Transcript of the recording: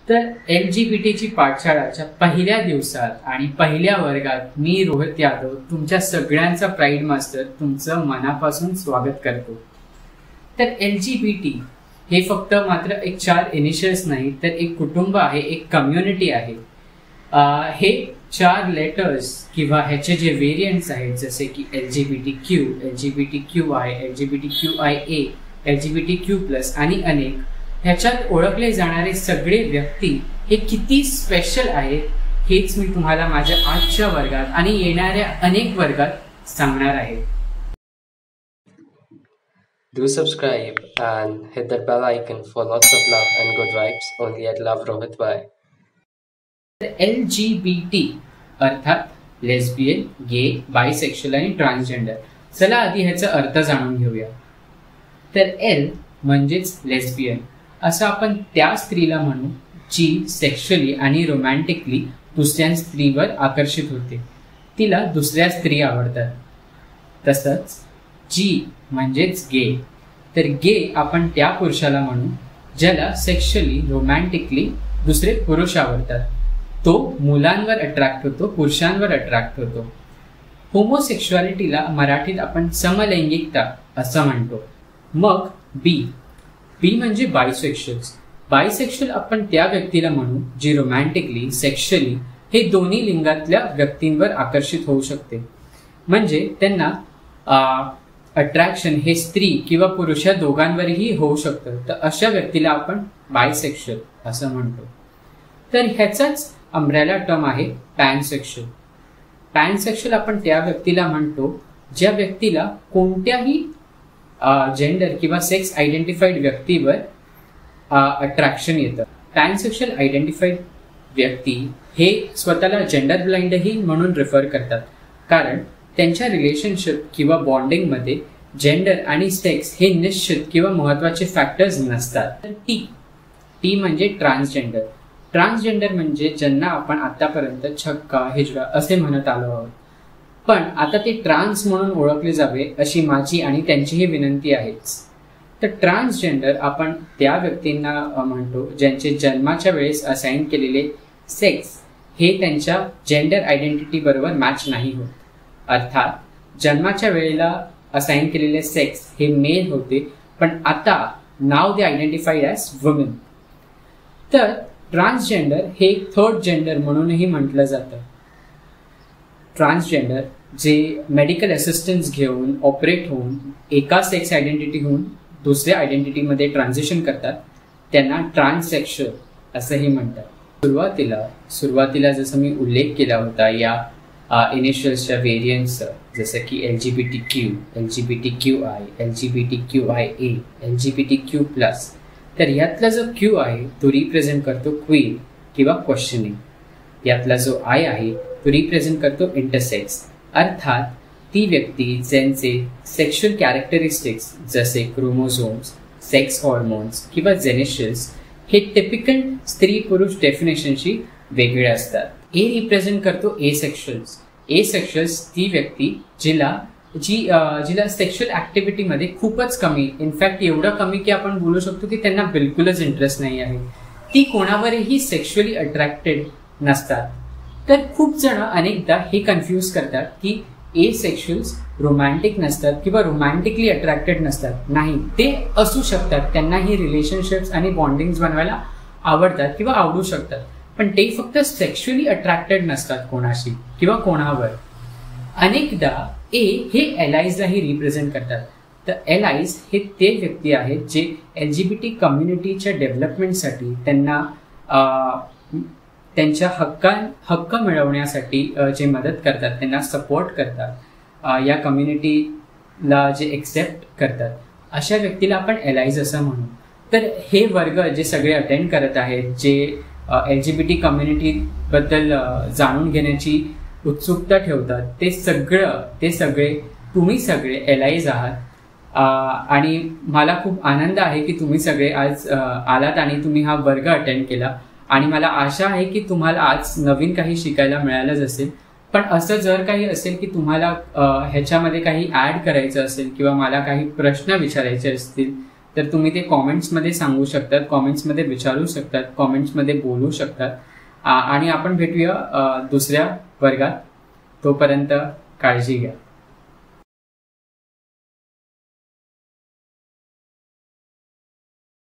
तर LGBTची पाठशाळाच्या पहिल्या दिवसात आणि पहिल्या वर्गात मी रोहित यादव तुमच्या सगळ्यांचा प्राईड मास्टर तुमचं मनापासून स्वागत करतो। तर LGBT हे फक्त मात्र एक 4 इनिशियल्स नाही तर एक कुटुंब आहे, एक कम्युनिटी आहे। हे 4 लेटर्स किंवा ह्याचे जे व्हेरियंट्स आहेत जसे की LGBTQ, LGBTQI, LGBTQIA, LGBTQ+ आणि अनेक ह्याच्यात ओळखले जाणारे सगळे व्यक्ती हे किती स्पेशल आहेत हेच मी तुम्हाला माझ्या आजच्या वर्गात आणि येणाऱ्या अनेक वर्गात सांगणार आहे। Do subscribe and hit that bell icon for lots of love and good vibes only at Love Rohit Bhai. LGBT अर्थात लेस्बियन, गे, बायसेक्शुअल आणि ट्रान्सजेंडर। चला आधी ह्याचा अर्थ जाणून घेऊया। तर L म्हणजेच लेस्बियन असं आपण त्या स्त्रीला म्हणू जी सेक्शुअली आणि रोमॅन्टिकली दुसऱ्या स्त्रीवर आकर्षित होते, तिला दुसऱ्या स्त्री आवडतात। तसंच G म्हणजेच गे, तर गे आपण त्या पुरुषाला म्हणू ज्याला सेक्शुअली रोमॅन्टिकली दुसरे पुरुष आवडतात, तो मुलांवर अट्रॅक्ट होतो, पुरुषांवर अट्रॅक्ट होतो। होमोसेक्शुअलिटीला मराठीत आपण समलैंगिकता असं म्हणतो। मग बी म्हणजे बायसेक्शुअल्स। बायसेक्शुअल आपण त्या व्यक्तीला म्हणू जी रोमॅन्टिकली, सेक्शुअली हे दोन्ही लिंगातल्या व्यक्तींवर आकर्षित होऊ शकते, म्हणजे त्यांना अट्रॅक्शन हे स्त्री किंवा पुरुष या दोघांवरही होऊ शकतं, तर अशा व्यक्तीला आपण बायसेक्शुअल असं म्हणतो। तर ह्याचाच अम्ब्रेला टर्म आहे पॅनसेक्शुअल। पॅनसेक्शुअल आपण त्या व्यक्तीला म्हणतो ज्या व्यक्तीला कोणत्याही जेंडर किंवा सेक्स आयडेंटिफाईड व्यक्तीवर अट्रॅक्शन येतं। पॅनसेक्शुअल आयडेंटिफाईड व्यक्ती हे स्वतःला जेंडर ब्लाइंडही म्हणून रेफर करतात, कारण त्यांच्या रिलेशनशिप किंवा बॉन्डिंगमध्ये जेंडर आणि सेक्स हे निश्चित किंवा महत्त्वाचे फॅक्टर्स नसतात। टी म्हणजे ट्रान्सजेंडर। ट्रान्सजेंडर म्हणजे ज्यांना आपण आतापर्यंत छक्का, हिजडा असे म्हणत आलो आहोत, पण आता ते ट्रान्स म्हणून ओळखले जावे अशी माझी आणि त्यांचीही विनंती आहेच। तर ट्रान्सजेंडर आपण त्या व्यक्तींना म्हणतो ज्यांचे जन्माच्या वेळेस असाइन केलेले सेक्स हे त्यांच्या जेंडर आयडेंटिटी बरोबर मॅच नाही होत, अर्थात जन्माच्या वेळेला असाइन केलेले सेक्स हे मेल होते, पण आता नाव दे आयडेंटिफाईड ॲज वुमेन। तर ट्रान्सजेंडर हे थर्ड जेंडर म्हणूनही म्हटलं जातं। ट्रान्सजेंडर जे मेडिकल असिस्टन्स घेऊन ऑपरेट होऊन एका सेक्स आयडेंटिटीहून दुसऱ्या आयडेंटिटीमध्ये ट्रान्झिशन करतात त्यांना ट्रान्ससेक्शुअल असंही म्हणतात। सुरुवातीला जसं मी उल्लेख केला होता या इनिशियल्सच्या व्हेरियंट्सचा, जसं की LGBTQ, LGBTQI, LGBTQIA, LGBTQ+, तर यातला जो Q आहे तो रिप्रेझेंट करतो क्वीर किंवा क्वेश्चनिंग, यातला जो I आहे तो रिप्रेझेंट करतो इंटरसेक्स, अर्थात ती व्यक्ती ज्यांचे सेक्शुअल कॅरेक्टरिस्टिक्स जसे क्रोमोझोम्स, सेक्स हॉर्मोन्स किंवा जेनेशियल्स हे टिपिकल स्त्री पुरुष डेफिनेशनशी वेगळे असतात। ए रिप्रेझेंट करतो एसेक्शुअल्स। एसेक्शुअल्स ती व्यक्ती जिला सेक्शुअल ऍक्टिव्हिटीमध्ये खूपच कमी, इनफॅक्ट एवढं कमी की आपण बोलू शकतो की त्यांना बिलकुलच इंटरेस्ट नाही आहे, ती कोणावरही सेक्शुअली अट्रॅक्टेड नसतात। तर खूप जण अनेकदा हे कन्फ्यूज करतात की एसेक्शुअल्स रोमॅन्टिक नसतात किंवा रोमॅन्टिकली अट्रॅक्टेड नसतात। नाही, ते असू शकतात, त्यांनाही रिलेशनशिप्स आणि बॉन्डिंग्स बनवायला आवडतात किंवा आवडू शकतात, पण ते फक्त सेक्शुअली अट्रॅक्टेड नसतात कोणाशी किंवा कोणावर। अनेकदा ए हे एलाइजलाही रिप्रेझेंट करतात। तर एलाइज हे ते व्यक्ती आहेत जे LGBT कम्युनिटीच्या डेव्हलपमेंटसाठी त्यांना त्यांच्या हक्क मिळवण्यासाठी जे मदत करतात, त्यांना सपोर्ट करतात, या कम्युनिटीला जे एक्सेप्ट करतात, अशा व्यक्तीला आपण एलाइज असं म्हणू। तर हे वर्ग जे सगळे अटेंड करत आहेत, जे LGBT कम्युनिटीबद्दल जाणून घेण्याची उत्सुकता ठेवतात, ते सगळे तुम्ही सगळे एलाइज आहात। आणि मला खूप आनंद आहे की तुम्ही सगळे आज आलात आणि तुम्ही हा वर्ग अटेंड केला, आणि मला आशा आहे की तुम्हाला आज नवीन काही शिकायला मिळालंच असेल। पण असं जर काही असेल की तुम्हाला ह्याच्यामध्ये काही ॲड करायचं असेल किंवा मला काही प्रश्न विचारायचे असतील तर तुम्ही ते कॉमेंट्समध्ये सांगू शकतात, कॉमेंट्समध्ये विचारू शकतात, कॉमेंट्समध्ये बोलू शकतात. आणि आपण भेटूया दुसऱ्या वर्गात. तोपर्यंत काळजी घ्या.